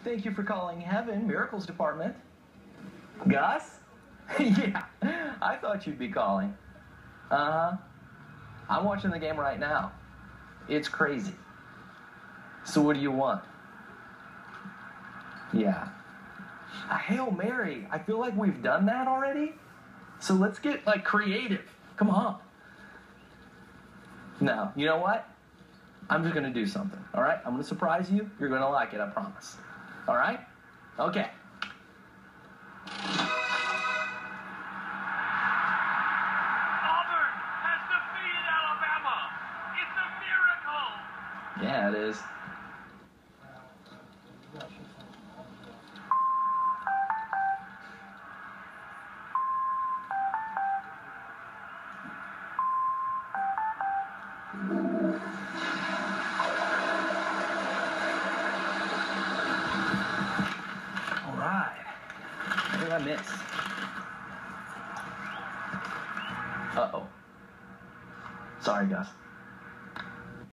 Thank you for calling Heaven Miracles Department. Gus? Yeah, I thought you'd be calling. Uh-huh. I'm watching the game right now. It's crazy. So what do you want? Yeah. A Hail Mary. I feel like we've done that already. So let's get, like, creative. Come on. No, you know what? I'm just going to do something, all right? I'm going to surprise you. You're going to like it, I promise. All right? Okay. Auburn has defeated Alabama. It's a miracle. Yeah, it is. All right. What did I miss? Uh-oh. Sorry, Gus.